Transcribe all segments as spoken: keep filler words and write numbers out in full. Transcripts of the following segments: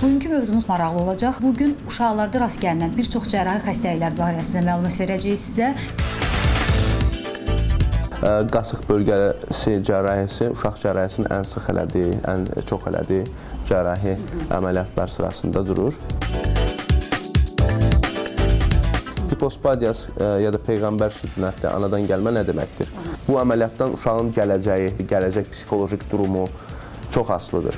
Bugünkü mövzumuz maraqlı olacaq. Bugün uşaqlarda rast gəlinən bir çox cərrahi xəstəliklər barəsində məlumat verəcəyik sizə. Qasıq bölgəsi cərrahisi uşaq cərrahisinin ən sıx elədiyi, ən çox elədiyi cərrahi əməliyyatlar sırasında durur. Hipospadias ya da peyğəmbər sünnəti anadan gəlmə nə deməkdir? Bu əməliyyatdan uşağın gələcəyi, gələcək psixolojik durumu çox asılıdır.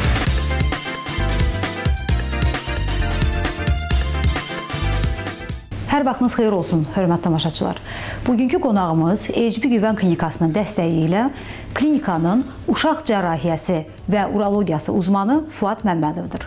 Hər vaxtınız xeyir olsun, hörmətli tamaşaçılar. Bugünkü qonağımız E C B Güvən Klinikasının dəstəyi ilə klinikanın uşaq cərrahiyyəsi və urologiyası uzmanı Fuad Məmmədovdur.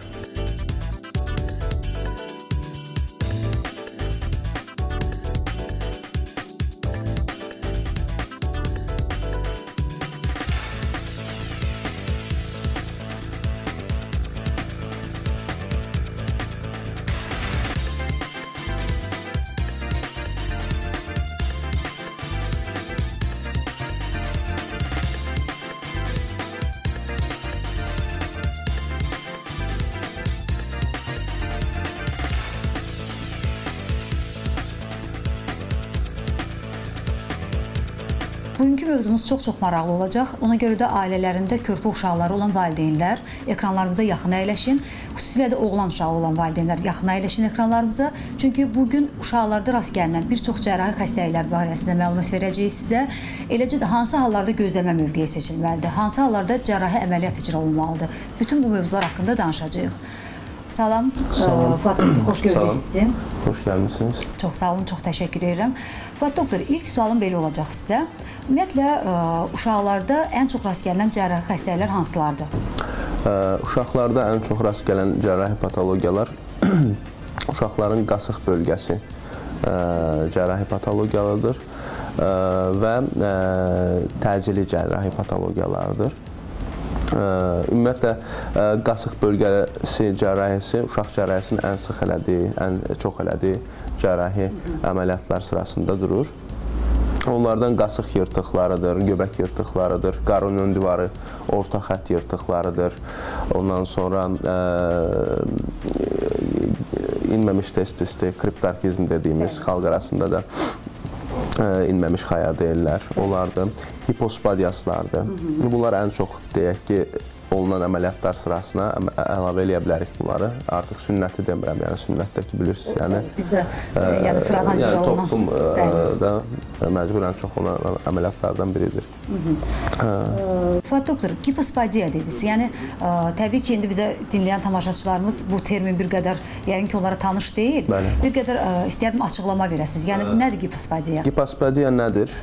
Bugünkü mövzumuz çox-çox maraqlı olacaq. Ona görə də ailələrində körpə uşaqları olan valideynlər ekranlarımıza yaxın əyləşin. Xüsusilə də oğlan uşağı olan valideynlər yaxın əyləşin ekranlarımıza. Çünki bugün uşaqlarda rast gəlinən bir çox cərrahi xəstəliklər barəsində məlumat verəcəyik sizə. Eləcə də hansı hallarda gözləmə mövqeyi seçilməlidir, hansı hallarda cərrahi əməliyyat icra olunmalıdır. Bütün bu mövzular haqqında danışacağıq. Salam, Fuad doktor, xoş gördük sizi. Xoş gəlmişsiniz. Çox sağ olun, çox təşəkkür edirəm. Fuad doktor, ilk sualım belə olacaq sizə. Ümumiyyətlə, uşaqlarda ən çox rast gələn cərrahi xəstəliklər hansılardır? Uşaqlarda ən çox rast gələn cərrahi patologiyalar uşaqların qasıq bölgəsi cərrahi patologiyalardır və təcili cərrahi patologiyalardır. Ümumiyyətlə, qasıq bölgəsi cərrahisi uşaq cərrahisinin ən sıx elədiyi, ən çox elədiyi cərrahi əməliyyatlar sırasında durur. Onlardan qasıq yırtıqlarıdır, göbək yırtıqlarıdır, qarın ön divarı, orta xətt yırtıqlarıdır. Ondan sonra inməmiş testisdir, kriptarkizm dediyimiz xalq arasında da inməmiş xaya deyirlər, onlardır. Hipospadiaslardır. Bunlar ən çox, deyək ki, olunan əməliyyatlar sırasına əlavə eləyə bilərik bunları. Artıq sünnəti demirəm, yəni sünnətdəki bilirsiniz. Yəni, bizdə yəni sıradan icra olunan. Toplumda məcburən çox olan əməliyyatlardan biridir. Fuad doktor, hipospadiya dediniz. Yəni, təbii ki, indi bizə dinləyən tamaşaçılarımız bu termin bir qədər, yəni ki, onlara tanış deyil. Bir qədər istəyərdim açıqlama verəsiniz. Yəni, nədir hipospadiya? Hipospadiya nədir?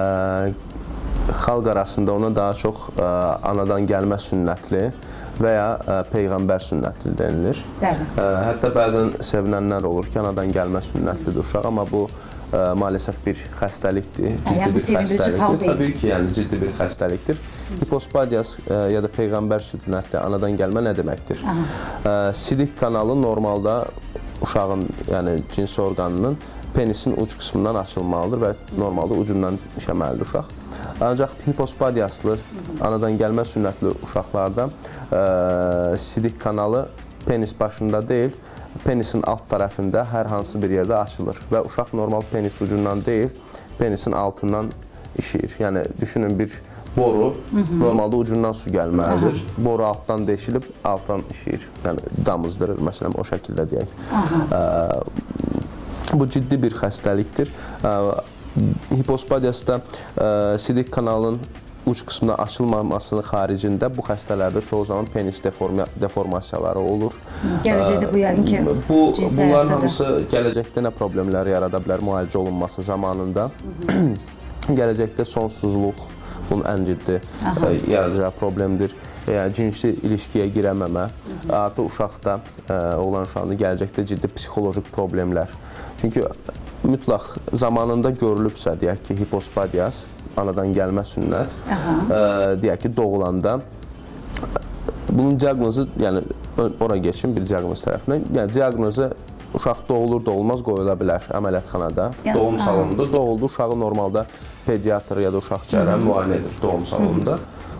Xalq arasında ona daha çox anadan gəlmə sünnətli və ya peyğəmbər sünnətli denilir. Hətta bəzən sevinənlər olur ki, anadan gəlmə sünnətlidir uşaq, amma bu maalesef bir xəstəlikdir, ciddi bir xəstəlikdir. Təbii ki, yəni ciddi bir xəstəlikdir. Hipospadias ya da peyğəmbər sünnətli anadan gəlmə nə deməkdir? Sidik kanalı normalda uşağın, yəni cinsi orqanının penisin uc qismindən açılmalıdır və normalda ucundan işəməlidir uşaq. Ancaq hipospadiaslı, anadan gəlmə sünnətli uşaqlarda sidik kanalı penis başında deyil, penisin alt tərəfində hər hansı bir yerdə açılır və uşaq normal penis ucundan deyil, penisin altından işəyir. Yəni, düşünün bir boru, normalda ucundan su gəlməlidir. Boru altdan deşilib, altdan işəyir, yəni damızdırır, məsələn, o şəkildə deyək. Bu ciddi bir xəstəlikdir. Hipospadiyasda sidik kanalın uc qismına açılmamasının xaricində bu xəstələrdə çoğu zaman penis deformasiyaları olur. Gələcəkdə bu yəqin ki, cinsi həyatda da. Bunlar hamısı gələcəkdə nə problemlər yarada bilər müalicə olunması zamanında. Gələcəkdə sonsuzluq bunun ən ciddi yaradacağı problemdir. Cinsi ilişkiyə girəməmə, artıq uşaqda, oğlan uşağında gələcəkdə ciddi psixolojik problemlər. Çünki mütləq zamanında görülübsə, deyək ki, hipospadias, anadan gəlmə sünnət, deyək ki, doğulanda bunun diaqnozu, yəni ora geçin bir diaqnoz tərəfinə, yəni diaqnozu uşaq doğulur, doğulmaz qoyula bilər əməliyyatxanada, doğum salonunda. Doğuldu, uşağı normalda pediatr ya da uşaq cərrahı müayinə edir doğum salonunda.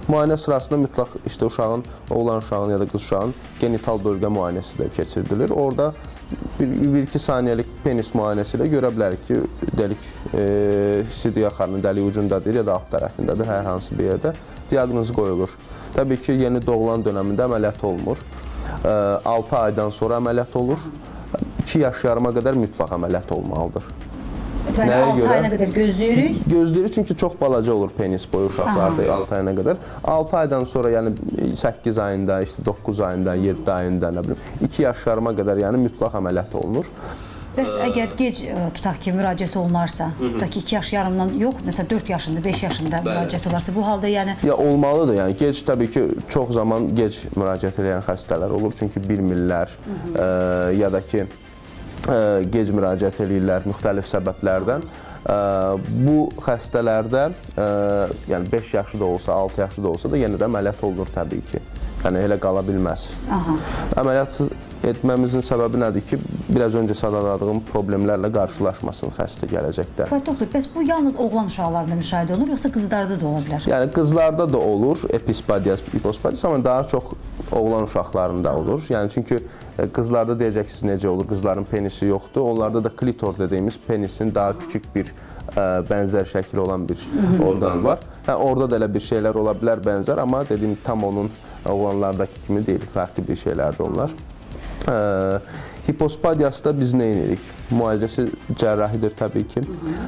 Müayinə sırasında mütləq işte uşağın, oğlan uşağın ya da qız uşağın genital bölgə müayinəsi də keçirilir. Orada bir-iki saniyəlik penis müayinəsi ilə görə bilərik ki, dəlik e, sidik axarının dəlik ucundadır ya da alt tərəfindədir, hər hansı bir yerdə diaqnoz qoyulur. Təbii ki, yeni doğulan dönəmində əməliyyat olunur. altı aydan sonra əməliyyat olur. iki yaş yarıma qədər mütləq əməliyyat olmalıdır. Nəyə altı görə? Ayına qədər gözləyirik? Gözləyirik çünki çox balaca olur penis boyu uşaqlarda altı ayına qədər. altı aydan sonra, yəni səkkiz ayında, işte doqquz ayında, yeddi ayında, nə bilim, iki yaş yarıma qədər yəni mütləq əməliyyat olunur. Bəs əgər gec tutaq ki, müraciət olunarsa, tutaq ki, iki yaş yarımdan yox, məsələn dörd yaşında, beş yaşında müraciət olarsa, bu halda yəni... Ya olmalıdır, yəni gec təbii ki, çox zaman gec müraciət edən xəstələr olur, çünki bilmirlər ə, ya da ki, ə, gec müraciət edirlər müxtəlif səbəblərdən. Ə, bu xəstələrdə, ə, yəni beş yaşı da olsa, altı yaşı da olsa da yenə də əməliyyat olunur təbii ki. Yəni elə qala bilməz. Aha. Əməliyyat etməmizin səbəbi nədir ki, biraz öncə sadaladığım problemlərlə qarşılaşmasın xəstə gələcəkdə. Fəth doktor, bəs bu yalnız oğlan uşaqlarında müşahidə olunur, yoxsa qızlarda da ola bilər? Yəni qızlarda da olur, epispadias, hipospadias, amma daha çox oğlan uşaqlarında olur. Yəni çünki qızlarda deyəcəksiniz necə olur, qızların penisi yoxdur. Onlarda da klitor dediyimiz penisin daha küçük bir ə, bənzər şəkli olan bir orqan var. Hə, orada da elə bir şeylər ola bilər bənzər, amma dediyim tam onun oğlanlardakı kimi deyil, fərqli bir şeylərdir onlar. Ə, hipospadiasda biz nə edirik? Müalicəsi cərrahidir təbii ki.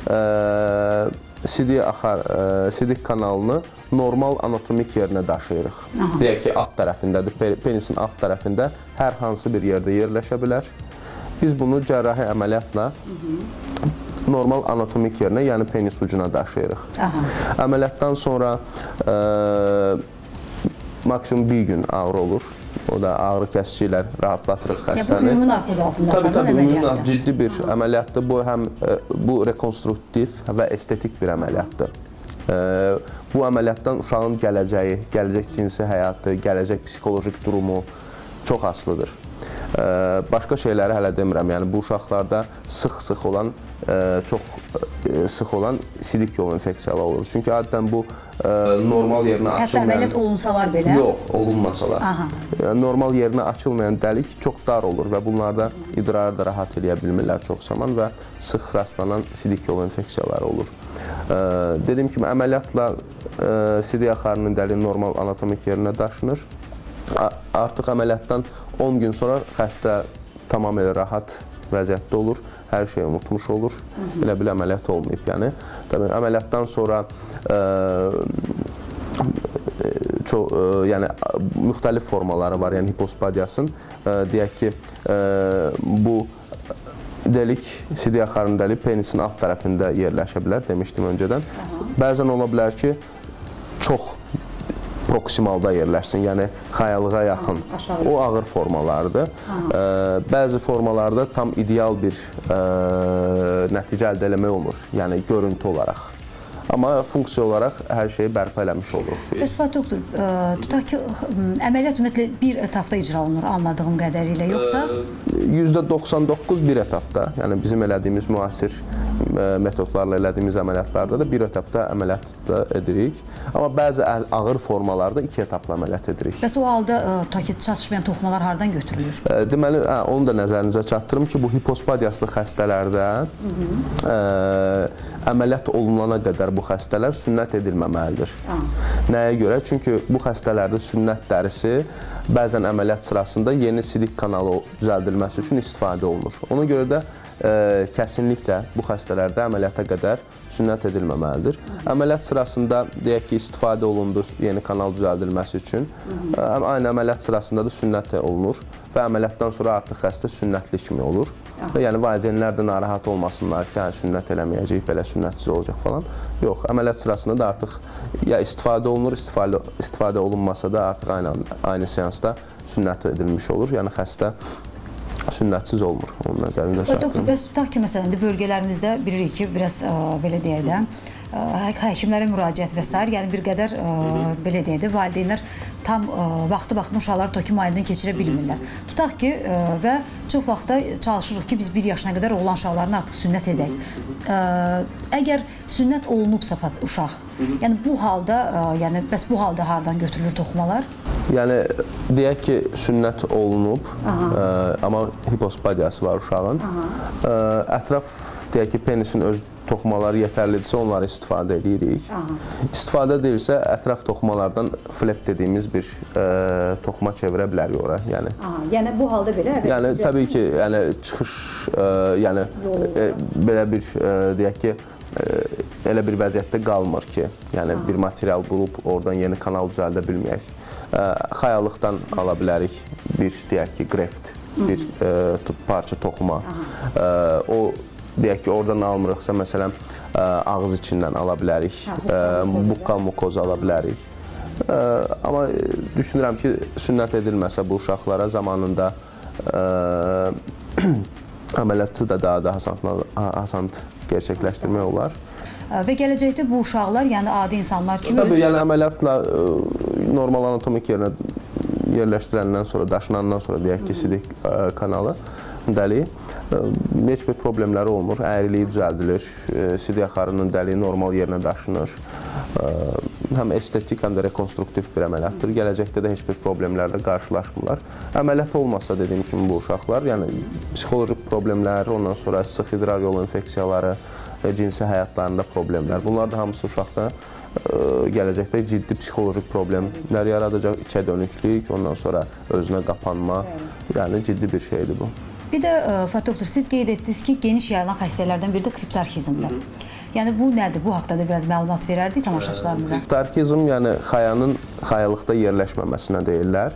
Ə, sidik axar, ə, sidik kanalını normal anatomik yerinə daşıyırıq. Deyək ki, alt tərəfindədir, penisin alt tərəfində hər hansı bir yerdə yerləşə bilər. Biz bunu cərrahi əməliyyatla normal anatomik yerinə, yəni penis ucuna daşıyırıq. Aha. Əməliyyatdan sonra ə, maksimum bir gün ağrı olur. O da ağrı kəsici ilə rahatlatırıq xəstəni. Bu ümumi narkoz altında qalan əməliyyatdır. Tabii, tabii, ümumi ciddi bir əməliyyatdır. Bu həm bu rekonstruktiv və estetik bir əməliyyatdır. Bu əməliyyatdan uşağın gələcəyi, gələcək cinsi həyatı, gələcək psixolojik durumu çox asılıdır. Başqa şeyləri hələ demirəm. Yəni bu uşaqlarda sıx-sıx olan, çox sıx olan sidik yolu infeksiyaları olur. Çünki adətən bu normal yerinə açılmayan... Hətta əməliyyat olunsalar belə? Yox, olunmasalar. Normal yerinə açılmayan dəlik çox dar olur və bunlarda idrarı da rahat eləyə bilmirlər çox zaman və sıx rastlanan sidik yolu infeksiyaları olur. Dediyim kimi, əməliyyatla sidik axarının dəliyi normal anatomik yerinə daşınır. Artıq əməliyyatdan on gün sonra xəstə tamamilə rahat vəziyyətdə olur, hər şey unutmuş olur, elə bir əməliyyat olmayıb. Yəni, əməliyyatdan sonra ə, çox, ə, yəni, müxtəlif formaları var, yəni hipospadiasın. Ə, deyək ki, ə, bu delik, sidik axarının dəliyi penisin alt tərəfində yerləşə bilər, demişdim öncədən. Bəzən ola bilər ki, çox proksimalda yerləşsin, yəni xəyalığa yaxın. O ağır formalardır. Ə, bəzi formalarda tam ideal bir ə, nəticə əldə eləmək olur, yəni görüntü olaraq. Amma funksiya olaraq hər şeyi bərpa eləmiş oluruq. Bəs Fəth doktor, tutaq ki, əməliyyat ümumiyyətlə bir etapda icra olunur, anladığım qədərilə, yoxsa? yüzdə doxsan doqquz bir etapda, yəni bizim elədiyimiz müasir metodlarla elədiyimiz əməliyyatlarda da bir etapda əməliyyatda edirik. Amma bəzi ağır formalarda iki etapla əməliyyat edirik. Bəs o halda tutaq ki, çatışmayan toxumalar hardan götürülür? Deməli, onu da nəzərinizə çatdırım ki, bu hipospadiaslı xəstələrdə əməliyyat olunana qədər bu xəstələr sünnət edilməməlidir. Nəyə görə? Çünki bu xəstələrdə sünnət dərisi bəzən əməliyyat sırasında yeni sidik kanalı düzəldilməsi üçün istifadə olunur. Ona görə də ə, kəsinliklə bu xəstələrdə əməliyyata qədər sünnət edilməməlidir. Əməliyyat sırasında deyək ki, istifadə olundu yeni kanal düzəldilməsi üçün. Ə, aynı əməliyyat sırasında da sünnət olunur və əməliyyatdan sonra artıq xəstə sünnətli kimi olur. Və yəni valideynlər də narahat olmasınlar ki, hə, sünnət eləməyəcək, belə sünnətsiz olacaq falan. Yox, əməliyyat sırasında da artıq ya istifadə olunur, istifadə, istifadə olunmasa da artıq aynı, aynı seansda sünnət edilmiş olur. Yəni xəstə sünnətsiz olmur, onun nəzərində çatdırılır. Doktor, bəs tutaq ki, məsələn, bölgələrimizdə bilirik ki, biraz ə, belə deyək də, həkimlərə müraciət və s. yəni bir qədər belə deyək də valideynlər tam vaxtı-vaxtında uşaqları toki müayinədən keçirə bilmirlər. Tutaq ki, və çox vaxtda çalışırıq ki, biz bir yaşına qədər oğlan uşaqlarını artıq sünnət edək. Əgər sünnət olunubsa uşaq, yəni bu halda, yəni bəs bu halda hardan götürülür toxumalar? Yəni deyək ki, sünnət olunub, amma hipospadiyası var uşağın. Ətraf deyək ki, penisin öz toxumaları yetərlidirsə, onları istifadə edirik. İstifadə edilirsə, ətraf toxumalardan flap dediyimiz bir toxuma çevirə bilərik ora. Yəni bu halda belə? Yəni təbii ki, çıxış, yəni belə bir, deyək ki, elə bir vəziyyətdə qalmır ki, yəni bir material bulub, oradan yeni kanal düzəldə bilməyək. Xəyalıqdan ala bilərik bir, deyək ki, greft, bir parça toxuma. O, deyək ki, oradan almırıqsa, məsələn, ağız içindən ala bilərik, bukkal mukoza ala bilərik. Amma düşünürəm ki, sünnət edilməsə bu uşaqlara zamanında əməliyyatı da daha da asan gerçəkləşdirmək olar. Və gələcəkdə bu uşaqlar, yəni adi insanlar kimi... Təbii, yəni əməliyyatla normal anatomik yerinə yerləşdirəndən sonra, daşınandan sonra deyək ki, sidik kanalı, dəliyi, heç bir problemləri olmur, əyriliyi düzəldilir, sidik axarının dəliyi normal yerinə daşınır. Həm estetik, həm də rekonstruktiv bir əməliyyatdır. Gələcəkdə də heç bir problemlərlə qarşılaşmırlar. Əməliyyat olmasa, dediyim kimi, bu uşaqlar, yəni psixolojik problemlər, ondan sonra sıx idrar yolu infeksiyaları, cinsi həyatlarında problemlər. Bunlar da hamısı uşaqda gələcəkdə ciddi psixolojik problemlər yaradacaq, içə dönüklük, ondan sonra özünə qapanma, yəni ciddi bir şeydir bu. Bir də, Fatih doktor, siz qeyd etdiniz ki, geniş yayılan xəstələrdən biri də kriptarxizmdir. Yəni, bu nədir? Bu haqda da biraz məlumat verərdik tamaşaçılarımıza. Kriptarxizm, yəni xayanın xayalıqda yerləşməməsinə deyirlər.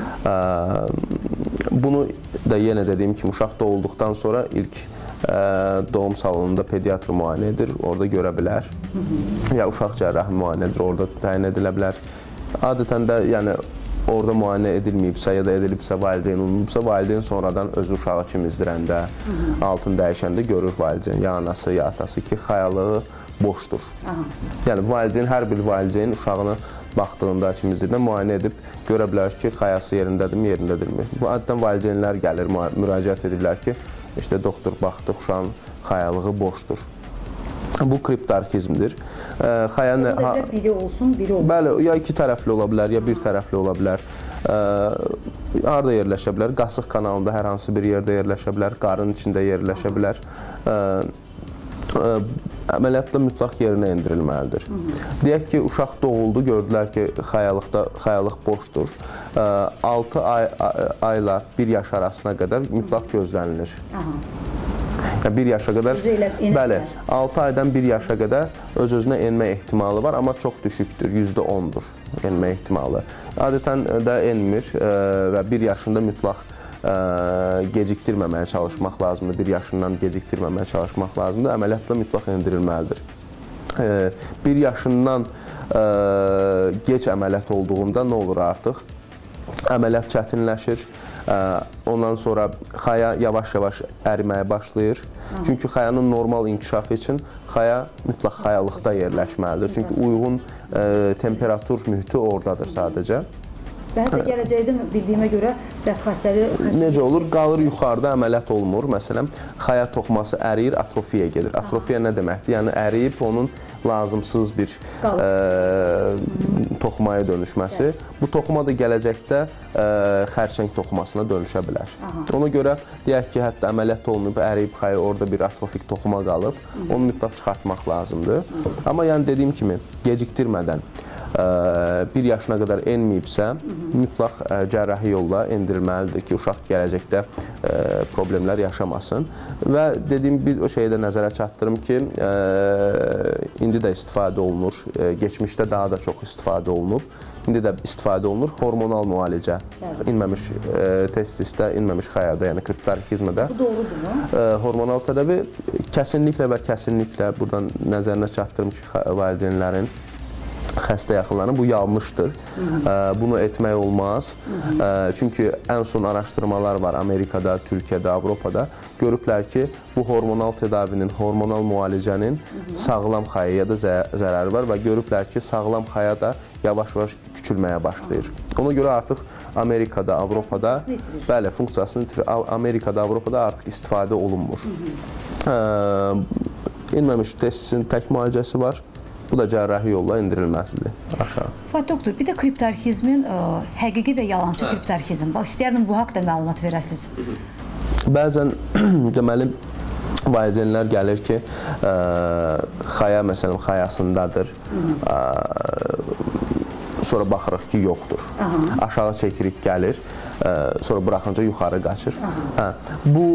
Bunu da yenə dediyim kimi, uşaq doğulduqdan sonra ilk doğum salonunda pediatr müayinə edir, orada görə bilər. Ya uşaq cərrahi müayinə edir, orada təyin edilə bilər. Adətən də, yəni, orada müayinə edilməyibsə ya da edilibsə, valideyn olunubsa, valideyn sonradan özü uşağı kimizdirəndə, altını dəyişəndə görür valideyn, ya anası, ya atası ki, xəyalığı boşdur. Yəni, valideyn, hər bir valideyn uşağını baxdığında, kimizdirdə müayinə edib görə bilər ki, xəyası yerindədirmi, yerindədirmi. Bu, adətən valideynlər gəlir, müraciət edirlər ki, işte doktor baxdı, uşağın xəyalığı boşdur. Bu kriptarxizmdir. Xəyanın biri olsun, biri olsun. Bəli, ya iki tərəfli ola bilər, ya bir tərəfli ola bilər. Harada yerləşə bilər? Qasıq kanalında hər hansı bir yerdə yerləşə bilər, qarın içində yerləşə bilər. Əməliyyatla mütləq yerinə endirilməlidir. Deyək ki, uşaq doğuldu, gördülər ki, xəyalıq boşdur. altı ayla bir yaş arasına qədər mütləq gözlənilir. Bir yaşa qədər, bəli, altı aydan bir yaşa qədər öz-özünə enmə ehtimalı var, amma çox düşükdür, yüzdə ondur enmə ehtimalı. Adətən də enmir və bir yaşında mütləq gecikdirməməyə çalışmaq lazımdır, bir yaşından gecikdirməməyə çalışmaq lazımdır, əməliyyatla mütləq endirilməlidir. Bir yaşından geç əməliyyat olduğunda nə olur artıq? Əməliyyat çətinləşir. Ondan sonra xaya yavaş-yavaş əriməyə başlayır. Çünki xayanın normal inkişafı üçün xaya mütləq xəyalıqda yerləşməlidir. Çünki uyğun temperatur mühiti oradadır sadəcə. Və hətta gələcəkdə bildiyimə görə bədxəstəli... Necə olur? Qalır yuxarıda əməliyyat olmur. Məsələn, xaya toxuması əriyir, atrofiya gedir. Atrofiya nə deməkdir? Yəni əriyib onun lazımsız bir toxumaya dönüşməsi. Bu toxuma da gələcəkdə xərçəng toxumasına dönüşə bilər. Ona görə deyək ki, hətta əməliyyat olunub, əriyib xaya orada bir atrofik toxuma qalıb, onu mütləq çıxartmaq lazımdır. Amma yəni dediyim kimi, gecikdirmədən bir yaşına qədər enməyibsə, mütləq cərrahi yolla endirilməlidir ki, uşaq gələcəkdə problemlər yaşamasın. Və dediyim bir o şeyi də nəzərə çatdırım ki, indi də istifadə olunur, geçmişdə daha da çox istifadə olunub, indi də istifadə olunur hormonal müalicə, inməmiş testisdə, inməmiş xəyada, yəni kriptarxizmdə. Bu doğrudurmu? Hormonal tədavi kəsinliklə və kəsinliklə buradan nəzərinə çatdırım ki, valideynlərin xəstə yaxınlarına bu yanlışdır. Bunu etmək olmaz. Çünki ən son araşdırmalar var Amerikada, Türkiyədə, Avropada. Görüblər ki, bu hormonal tedavinin, hormonal müalicənin sağlam xayaya da zərəri var və görüblər ki, sağlam xaya da yavaş-yavaş küçülməyə başlayır. Ona görə artıq Amerikada, Avropada, bəli, funksiyasını itirir. Amerikada, Avropada artıq istifadə olunmur. İnməmiş testisin tək müalicəsi var. Bu da cərrahi yolla endirilməlidir aşağı. Fatih doktor, bir də kriptarxizmin ə, həqiqi və yalançı kriptarxizm. Bax, istəyərdim bu haqda məlumat verəsiniz. Bəzən deməli valideynlər gəlir ki, ə, xaya məsələn xayasındadır. Ə, sonra baxırıq ki, yoxdur. Aha. Aşağı çəkirik, gəlir. Ə, sonra buraxınca yuxarı qaçır. Hə, bu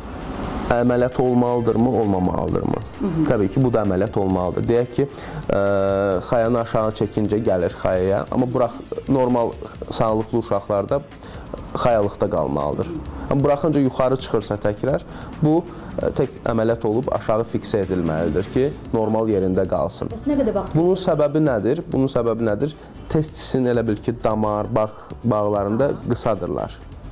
əməliyyat olmalıdırmı, olmamalıdırmı? Hı -hı. Təbii ki, bu da əməliyyat olmalıdır. Deyək ki, ə, xayanı aşağı çəkincə gəlir xayaya, amma burax, normal sağlıqlı uşaqlarda xayalıqda qalmalıdır. Amma buraxınca yuxarı çıxırsa təkrar, bu ə, tək əməliyyat olub aşağı fiksə edilməlidir ki, normal yerində qalsın. Nə qədər vaxt? Bunun səbəbi nədir? Bunun səbəbi nədir? Testisin elə bil ki, damar, bağ, bağlarında qısadırlar.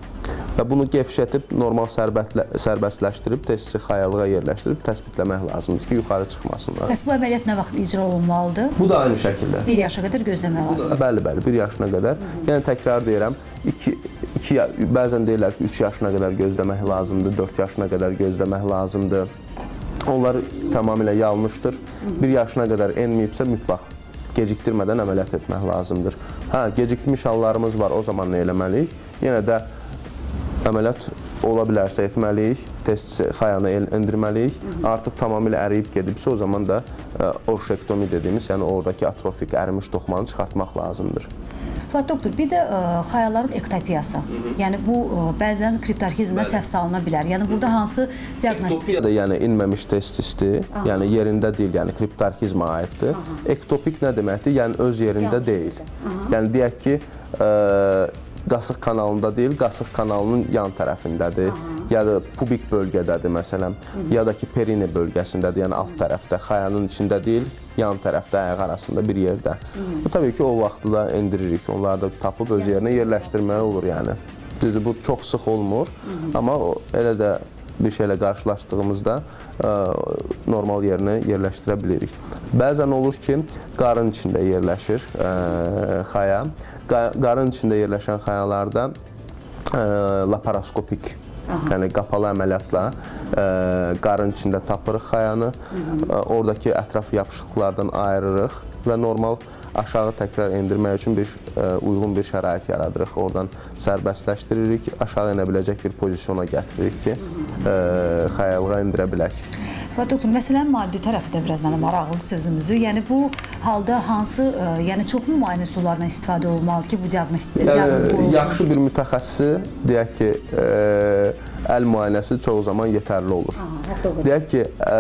Və bunu gevşətib, normal sərbəstləşdirib, testisi xayalığa yerləşdirib, təsbitləmək lazımdır ki, yuxarı çıxmasınlar. Bəs bu əməliyyat nə vaxt icra olunmalıdır? Bu da aynı şəkildə. Bir yaşa qədər gözləmək lazımdır. Bəli, bəli, bir yaşına qədər. Yəni, təkrar deyirəm, iki, iki, bəzən deyirlər ki, üç yaşına qədər gözləmək lazımdır, dörd yaşına qədər gözləmək lazımdır. Onlar tamamilə yanlışdır. Bir yaşına qədər enməyibsə, mütləq gecikdirmədən əməliyyat etmək lazımdır. Hə, gecikmiş hallarımız var, o zaman nə eləməliyik? Yenə də əməliyyat ola bilərsə etməliyik, test xayanı endirməliyik. Artıq tamamilə əriyib gedibsə, o zaman da orşektomi dediyimiz, yəni oradakı atrofik ərimiş toxumanı çıxartmaq lazımdır. Fatih doktor, bir də ə, xayaların ektopiyası. Yəni bu ə, bəzən kriptarxizmlə səhv salına bilər. Yəni burada hansı diaqnostik? Ektopiya da yəni inməmiş testisdir. Aha. Yəni yerində deyil, yəni kriptarxizmə aiddir. Aha. Ektopik nə deməkdir? Yəni öz yerində Yanlış deyil. Aha. Yəni deyək ki, ə, qasıq kanalında deyil, qasıq kanalının yan tərəfindədir. Aha. Ya da pubik bölgədədir məsələn, Hı -hı. ya da ki perini bölgəsindədir, yəni alt tərəfdə, xayanın içində deyil, yan tərəfdə, ayaq arasında bir yerdə. Hı -hı. Bu təbii ki, o vaxtı da endiririk, onları da tapıb öz yerinə yerləşdirməyə olur yəni. Düzdür, bu çox sıx olmur, Hı -hı. amma o, elə də bir şeylə qarşılaşdığımızda ə, normal yerinə yerləşdirə bilirik. Bəzən olur ki, qarın içində yerləşir ə, xaya. Qarın içində yerləşən xayalarda ə, laparoskopik, Aha. yəni qapalı əməliyyatla ə, qarın içində tapırıq xayanı, ə, oradakı ətraf yapışıqlardan ayırırıq və normal aşağı təkrar endirmək üçün bir ə, uyğun bir şərait yaradırıq. Oradan sərbəstləşdiririk, aşağı enə biləcək bir pozisyona gətiririk ki, ə, xayalığa endirə bilək. Fatih doktor, məsələn, maddi tərəfi də biraz mənə maraqlıdır sözünüzü. Yəni bu halda hansı, ə, yəni çoxmu müayinə üsullarından istifadə olmalıdır ki, bu diaqnoz qoyulsun? Yaxşı bir mütəxəssisi, deyək ki, ə, əl müayinəsi çox zaman yetərli olur. Aha, deyək ki,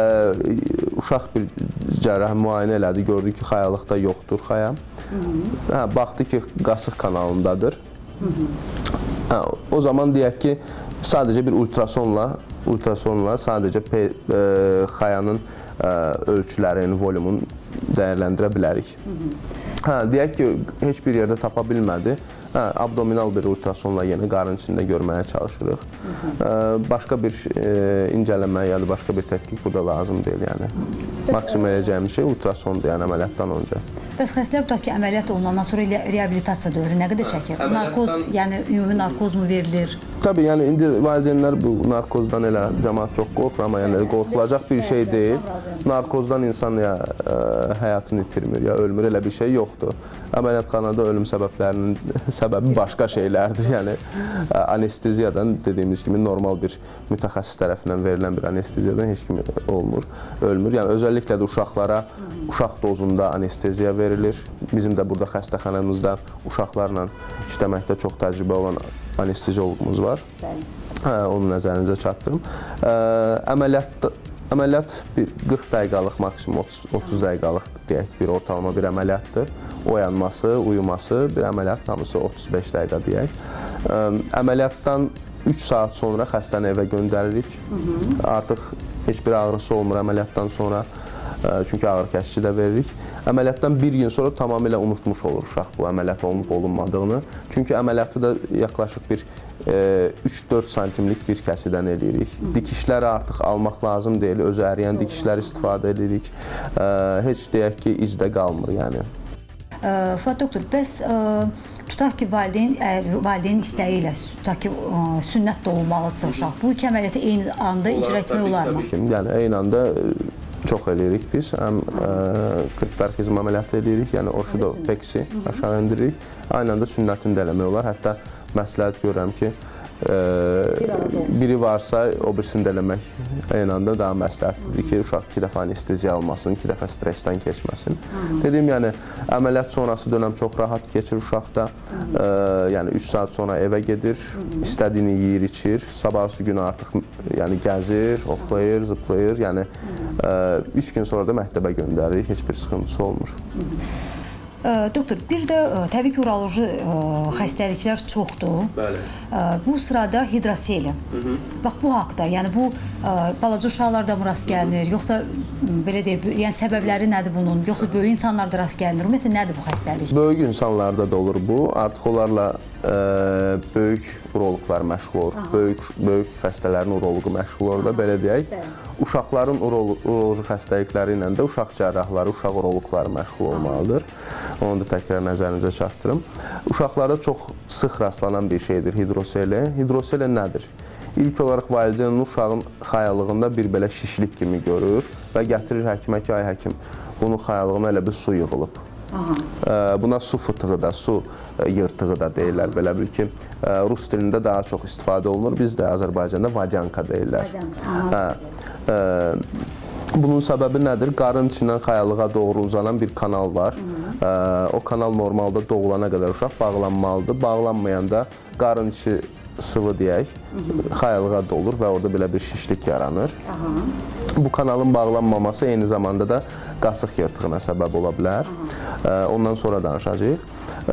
ə, uşaq bir cərrah müayinə elədi, gördü ki, xayalıqda yoxdur xaya. Hə, baxdı ki, qasıq kanalındadır. Hı -hı. Hə, o zaman deyək ki, sadəcə bir ultrasonla, ultrasonla sadəcə pe, ə, xayanın ə, ölçülərin, volümun dəyərləndirə bilərik. Hı -hı. Hə, deyək ki, heç bir yerdə tapa bilmədi. Hə, abdominal bir ultrasonla yenə qarın içində görməyə çalışırıq. Hı -hı. Başqa bir e, incələmə ya da başqa bir tədqiq burada lazım deyil. Yəni. Maksimum edəcəyimiz şey ultrasondur, yəni əməliyyatdan öncə. Bəs xəstələr tutaq ki, əməliyyat olunandan sonra reabilitasiya dövrü nə qədər çəkir? Hə, narkoz, yəni ümumi narkoz mu verilir? Təbii, yəni indi valideynlər bu narkozdan elə cəmaət çox qorxur, amma yəni qorxulacaq bir şey deyil. Narkozdan insan ya ə, həyatını itirmir, ya ölmür, elə bir şey yoxdur. Əməliyyatxanada ölüm səbəblərinin səbəbi başqa şeylərdir. Yəni anesteziyadan dediyimiz kimi normal bir mütəxəssis tərəfindən verilən bir anesteziyadan heç kim olmur, ölmür. Yəni özəlliklə də uşaqlara uşaq dozunda anesteziya verilir. Bizim də burada xəstəxanamızda uşaqlarla işləməkdə çox təcrübə olan anesteziyologumuz var. Hə, onu nəzərinizə çatdırım. Ə, əməliyyat əməliyyat bir qırx dəqiqəlıq, maksimum otuz, otuz dəqiqəlıq deyək bir ortalama bir əməliyyatdır. Oyanması, uyuması, bir əməliyyat hamısı otuz beş dəqiqə deyək. Ə, əməliyyatdan üç saat sonra xəstəni evə göndəririk. Hı -hı. Artıq heç bir ağrısı olmur əməliyyatdan sonra. Çünki ağrı kəsici də veririk. Əməliyyatdan bir gün sonra tamamilə unutmuş olur uşaq bu əməliyyat olunub olunmadığını. Çünki əməliyyatı da yaxlaşıq bir üç dörd santimlik bir kəsidən eləyirik. Dikişləri artıq almaq lazım deyil, özü əriyən dikişlər istifadə edirik. Heç deyək ki, izdə qalmır yəni. Fuad doktor, bəs tutaq ki, valideyn, valideyn istəyi ilə tutaq ki, sünnət də olmalıdırsa uşaq, bu iki əməliyyatı eyni anda icra etmək olar mı? Təbii ki, yəni eyni anda çox eləyirik biz. Həm kriptarxizm əməliyyatı eləyirik, yəni ortopeksi aşağı indiririk. Aynı anda sünnətini də eləmək olar. Hətta məsləhət görürəm ki, biri varsa o birisini də eləmək eyni anda daha məsləhətlidir ki, uşaq iki dəfə anesteziya almasın, iki dəfə stressdən keçməsin. Dediyim, yəni əməliyyat sonrası dönəm çox rahat keçir uşaqda. Yəni üç saat sonra evə gedir, istədiyini yeyir, içir. Sabahsı günü artıq yəni gəzir, oxlayır, zıplayır. Yəni üç gün sonra da məktəbə göndəririk, heç bir sıxıntısı olmur. Doktor, bir də təbii ki, uroloji xəstəliklər çoxdur. Bəli. Bu sırada hidroseli. Bax, bu haqda, yəni bu balaca uşaqlarda mı rast gəlinir, yoxsa belə deyək, yəni səbəbləri nədir bunun, yoxsa böyük insanlarda rast gəlinir? Ümumiyyətlə, nədir bu xəstəlik? Böyük insanlarda da olur bu. Artıq onlarla böyük uroloqlar məşğul olur. Böyük, böyük xəstələrin uroloqu məşğul olur da, belə deyək. Uşaqların uroloji xəstəlikləri ilə də uşaq cərrahları, uşaq uroloqları məşğul olmalıdır. Onu da təkrar nəzərinizə çatdırım. Uşaqlarda çox sıx rastlanan bir şeydir hidroseli. Hidroseli nədir? İlk olaraq valideyn uşağın xəyalığında bir belə şişlik kimi görür və gətirir həkimə ki, ay həkim, bunun xəyalığına elə bir su yığılıb. Buna su fıtığı da, su yırtığı da deyirlər. Belə bir ki, rus dilində daha çox istifadə olunur. Biz də Azərbaycanda vadyanka deyirlər. Bunun səbəbi nədir? Qarın içindən xəyalığa doğru uzanan bir kanal var. O kanal normalda doğulana qədər uşaq bağlanmalıdır. Bağlanmayanda qarın içi sıvı deyək, xəyalığa dolur və orada belə bir şişlik yaranır. Bu kanalın bağlanmaması eyni zamanda da qasıq yırtığına səbəb ola bilər. Ondan sonra danışacağıq.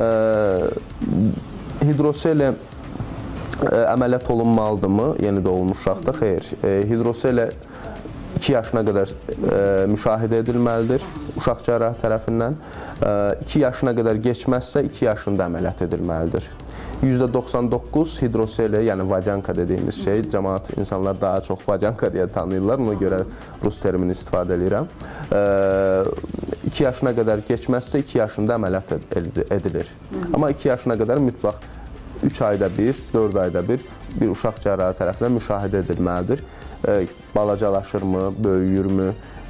Hidroseli əməliyyat olunmalıdırmı yeni doğulmuş uşaqda? Xeyr. Hidroseli iki yaşına qədər müşahidə edilməlidir uşaq cərrahı tərəfindən. iki yaşına qədər geçməzsə iki yaşında əməliyyat edilməlidir. yüzdə doxsan doqquz hidroseli, yəni vadyanka dediyimiz şey, cəmaat insanlar daha çox vadyanka deyə tanıyırlar, ona görə rus termini istifadə edirəm. iki yaşına qədər geçməzsə iki yaşında əməliyyat edilir. Amma iki yaşına qədər mütləq üç ayda bir, dörd ayda bir bir uşaq cərrahı tərəfindən müşahidə edilməlidir. Balacalaşırmı, böyüyürmü,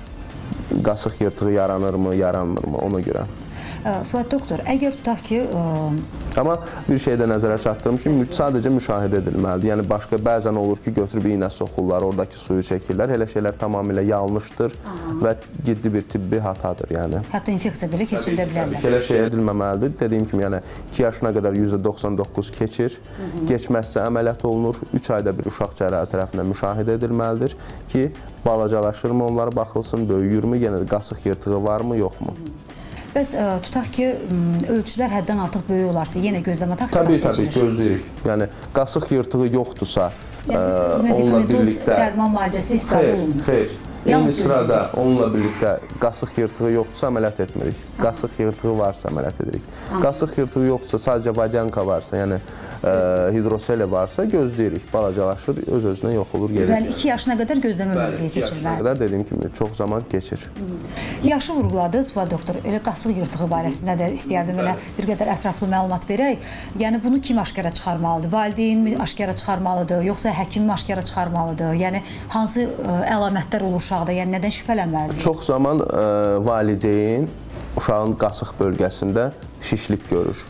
qasıq yırtığı yaranırmı, yaranmırmı, ona görə. Fuad doktor, əgər tutaq ki... Amma bir şey də nəzərə çatdırım ki, sadəcə müşahidə edilməlidir. Yəni, başqa bəzən olur ki, götürüb iynə soxurlar, oradakı suyu çəkirlər. Elə şeylər tamamilə yanlışdır və ciddi bir tibbi hatadır. Hətta infeksiya belə keçirdə bilərlər. Elə şey edilməməlidir. Dediyim kimi, yəni iki yaşına qədər yüzdə doxsan doqquz keçir. Keçməzsə əməliyyat olunur. üç ayda bir uşaq cərrahı tərəfindən müşahidə edilməlidir ki, balacalaşırmı, onlara baxılsın, böyüyürmü, yenə də qasıq yırtığı varmı, yoxmu? Bəs tutaq ki, ölçülər həddən artıq böyük olarsa, yenə gözləmə taksiyası seçilir? Təbii, təbii, gözləyirik. Yəni, qasıq yırtığı yoxdursa, onunla birlikdə... Dərman müalicəsi istifadə olunur. Xeyr, xeyr. Eyni sırada onunla birlikdə qasıq yırtığı yoxdursa əməliyyat etmirik. Qasıq yırtığı varsa əməliyyat edirik. Qasıq yırtığı yoxdursa, sadəcə vadyanka varsa, yəni hidroseli varsa gözləyirik. Balacalaşır, öz-özünə yox olur, gelir. Yəni iki yaşına qədər gözləmə mövqeyi seçilməlidir. iki yaşına qədər dediyim kimi çox zaman keçir. Yaşı vurğuladınız, Fuad doktor. Elə qasıq yırtığı barəsində də istəyərdim elə bir qədər ətraflı məlumat verək. Yəni bunu kim aşkara çıxarmalıdır? Valideyn mi aşkara çıxarmalıdır, yoxsa həkim mi aşkara çıxarmalıdır? Yəni hansı əlamətlər olur uşaqda? Yəni nədən şübhələnməlidir? Çox zaman valideyn uşağın qasıq bölgəsində şişlik görür.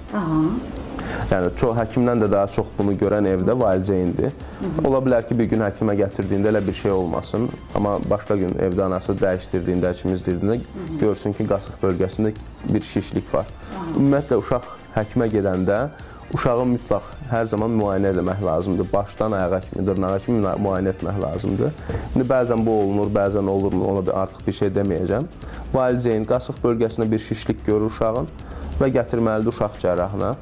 Yəni, həkimdən də daha çox bunu görən evdə valideyndir. Ola bilər ki, bir gün həkimə gətirdiyində elə bir şey olmasın. Amma başqa gün evdə anası dəyişdirdiyində, həkimi izlədiyində görsün ki, qasıq bölgəsində bir şişlik var. Ümumiyyətlə, uşaq həkimə gedəndə uşağı mütləq hər zaman müayinə etmək lazımdır. Başdan ayağa kimi, dırnağa kimi müayinə etmək lazımdır. İndi bəzən bu olunur, bəzən olurmu, ona artıq bir şey deməyəcəm. Valideyn qasıq bölgəsində bir şişlik görür uşağın və gətirməlidir uşaq cərrahına.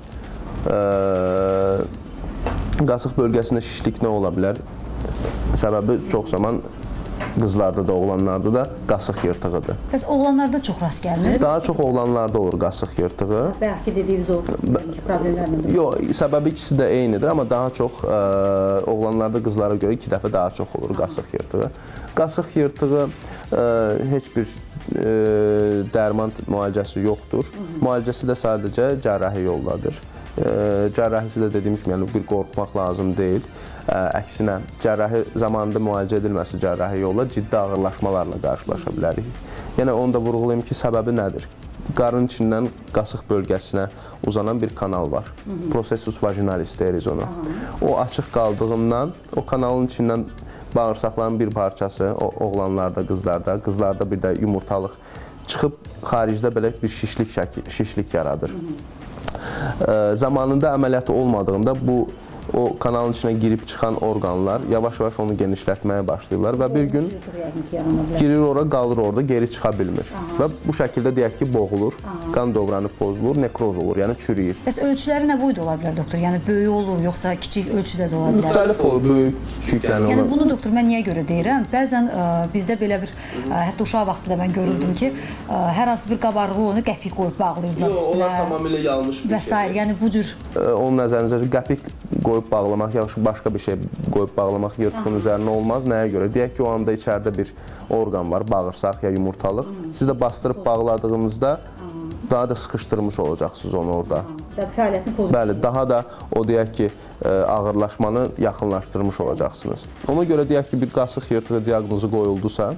Qasıq bölgəsində şişlik nə ola bilər? Səbəbi çox zaman qızlarda da, oğlanlarda da qasıq yırtığıdır. Bəs oğlanlarda çox rast gəlinir? Daha çox oğlanlarda olur qasıq yırtığı. Bəlkə dediyiniz o problemlərlə. Yox, səbəbi ikisi də eynidir, amma daha çox ə, oğlanlarda qızlara görə iki dəfə daha çox olur qasıq yırtığı. Qasıq yırtığı ə, heç bir ə, dərman müalicəsi yoxdur. Müalicəsi də sadəcə cərrahi yolladır. Ə, cərrahisi də dediyim kimi, yəni bir qorxmaq lazım deyil. Ə, əksinə, cərrahi zamanında müalicə edilməsi cərrahi yolla ciddi ağırlaşmalarla qarşılaşa bilərik. Yəni onu da vurğulayım ki, səbəbi nədir? Qarın içindən qasıq bölgəsinə uzanan bir kanal var. Processus vaginalis deyiriz onu. O açıq qaldığından o kanalın içindən bağırsaqların bir parçası, o oğlanlarda, qızlarda, qızlarda bir də yumurtalıq çıxıb xaricdə belə bir şişlik şəkil, şişlik yaradır. Ə, zamanında əməliyyatı olmadığında bu o kanalın içinə girib çıxan orqanlar yavaş-yavaş onu genişlətməyə başlayırlar və bir gün girir ora, qalır orada, geri çıxa bilmir. Və bu şəkildə deyək ki, boğulur, qan dövranı pozulur, nekroz olur, yəni çürüyür. Bəs ölçüləri nə boyda ola bilər doktor? Yəni böyük olur, yoxsa kiçik ölçüdə də ola bilər? Müxtəlif olur, böyük, kiçik yəni olur. Yəni bunu doktor mən niyə görə deyirəm? Bəzən ə, bizdə belə bir, ə, hətta uşaq vaxtı da mən görürdüm ki, ə, hər hansı bir qabarıqlı onu qəpik qoyub bağlayırdılar üstünə. Yox, onlar tamamilə yanlış bir və sair. Yəni bu cür onun nəzərinizə qəpik qoyub bağlamaq, yaxşı başqa bir şey qoyub bağlamaq yırtığın üzərinə olmaz. Nəyə görə? Deyək ki, o anda içəridə bir orqan var, bağırsaq ya yumurtalıq. Siz də bastırıb bağladığınızda daha da sıxışdırmış olacaqsınız onu orada. fəaliyyətini pozur. Bəli, daha da o deyək ki, ağırlaşmanı yaxınlaşdırmış olacaqsınız. Ona görə deyək ki, bir qasıq yırtığı diaqnozu qoyuldusa,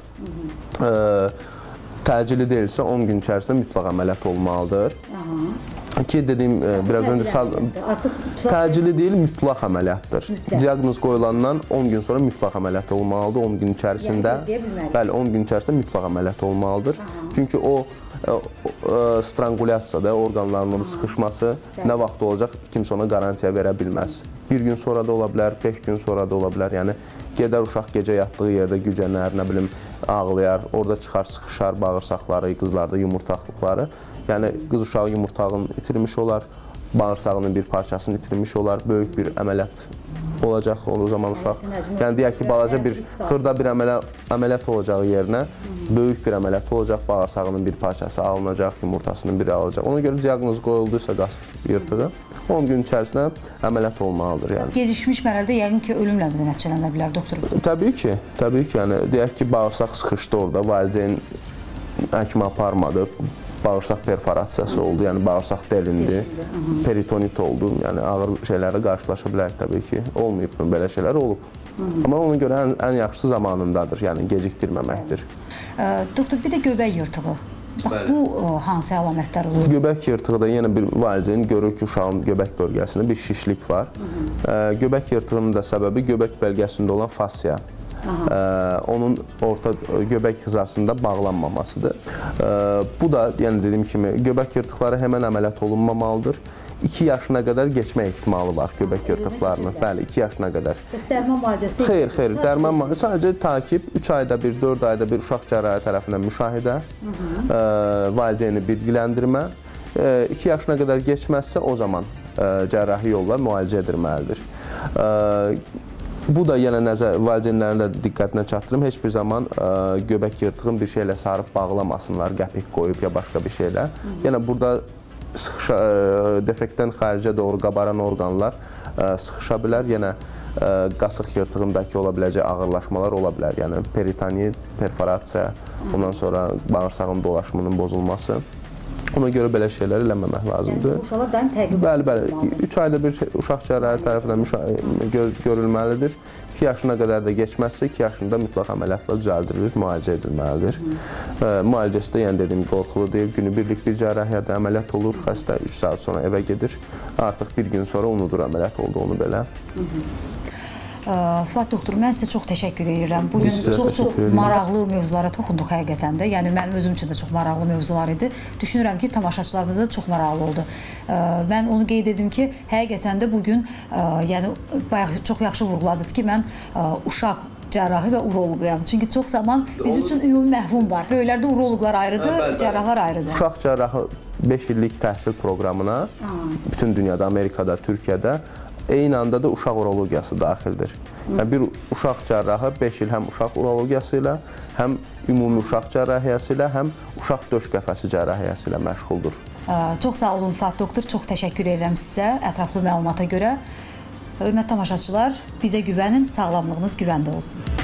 təcili deyilsə on gün içərisində mütləq əməliyyat olmalıdır. Ki, dediyim, biraz öncə təcili deyil, mütləq əməliyyatdır. Diaqnoz qoyulandan on gün sonra mütləq əməliyyat olmalıdır. on gün içərisində, bəli, on gün içərisində mütləq əməliyyat olmalıdır. Çünki o stranqulyasiyada orqanların onun sıxışması nə vaxt olacaq, kimsə ona qarantiya verə bilməz. Bir gün sonra da ola bilər, beş gün sonra da ola bilər. Yəni, gedər uşaq gecə yatdığı yerdə gücənər, nə bilim, ağlayar, orada çıxar, sıxışar bağırsaqları, qızlarda yumurtaqlıqları. Yəni, qız uşağı yumurtağını itirmiş olar, bağırsağının bir parçasını itirmiş olar, böyük bir əməliyyat olacaq o zaman uşaq. Yəni, deyək ki, balaca bir, xırda bir əməliyyat olacağı yerinə böyük bir əməliyyat olacaq, bağırsağının bir parçası alınacaq, yumurtasının biri alınacaq. Ona görə diaqnoz qoyulduysa qasıq yırtığı, on gün içərisində əməliyyat olmalıdır. Yəni. Gecikmiş mərhələdə yəqin ki, ölümlə də nəticələnə bilər, doktor? Təbii ki, təbii ki. Yəni, deyək ki, bağırsaq sıxışdı orada, valideyn həkimə aparmadı, bağırsaq perforasiyası oldu, yəni bağırsaq delindi, peritonit oldu, yəni ağır şeylərlə qarşılaşa bilərik təbii ki. Olmayıb mı, belə şeylər olub. Amma ona görə ən, ən yaxşısı zamanındadır, yəni gecikdirməməkdir. Doktor, bir də göbək yırtığı. Bax, bu hansı əlamətlər olur? Göbək yırtığıda yenə bir valideyn görür ki, uşağın göbək bölgəsində bir şişlik var. Göbək yırtığının da səbəbi göbək bölgəsində olan fasya. Ə, onun orta göbək hizasında bağlanmamasıdır. Ə, bu da, yəni dediyim kimi, göbək yırtıqları həmən əməliyyat olunmamalıdır. iki yaşına qədər keçmə ehtimalı var göbək yırtıqlarının. Bəli, iki yaşına qədər. Bəs dərman müalicəsi? Xeyr, xeyr, dərman müalicəsi sadəcə takib, üç ayda bir, dörd ayda bir uşaq cərrahi tərəfindən müşahidə, ə, valideyni bilgiləndirmə. iki yaşına qədər keçməzsə, o zaman ə, cərrahi yolla müalicə edilməlidir. Ə, Bu da yenə nəzər valideynlərin də diqqətinə çatdırım. Heç bir zaman ə, göbək yırtığın bir şeylə sarıb bağlamasınlar, qəpik qoyub ya başqa bir şeylə. Yəni burada sıxışa, ə, defektdən xaricə doğru qabaran orqanlar ə, sıxışa bilər. Yenə ə, qasıq yırtığındakı ola biləcək ağırlaşmalar ola bilər. Yəni peritonit, perforasiya, ondan sonra bağırsağın dolaşımının bozulması. Ona görə belə şeylər eləməmək lazımdır. Yəni, uşaqlar daim təqib edilməlidir. Bəli, bəli. üç ayda bir uşaq cərrahi tərəfindən görülməlidir. iki yaşına qədər də keçməzsə, iki yaşında mütləq əməliyyatla düzəldilir, müalicə edilməlidir. Ə, müalicəsi də, yəni dediyim, qorxulu deyil. Günü birlik bir cərrahiyyədə əməliyyat olur, xəstə üç saat sonra evə gedir. Artıq bir gün sonra unudur əməliyyat olduğunu belə. Fuad doktor, mən sizə çox təşəkkür edirəm. Bugün çox-çox maraqlı mövzulara toxunduq həqiqətən də. Yəni, mənim özüm üçün də çox maraqlı mövzular idi. Düşünürəm ki, tamaşaçılarımız da çox maraqlı oldu. Mən onu qeyd edim ki, həqiqətən də bugün, yəni, bayaq çox yaxşı vurguladınız ki, mən uşaq cərrahi və uroloquyam. Çünki çox zaman bizim üçün ümumi məhvum var. Böyüklərdə uroloqlar ayrıdır, cərrahlar ayrıdır. Uşaq cərrahı beş illik təhsil proqramına bütün dünyada, Amerikada, Türkiyədə eyni anda da uşaq urologiyası daxildir. Yəni, bir uşaq cərrahı beş il həm uşaq urologiyası ilə, həm ümumi uşaq cərrahiyyəsi ilə, həm uşaq döş qəfəsi cərrahiyyəsi ilə məşğuldur. Çox sağ olun Fuad doktor, çox təşəkkür edirəm sizə ətraflı məlumata görə. Hörmətli tamaşaçılar, bizə güvənin, sağlamlığınız güvəndə olsun.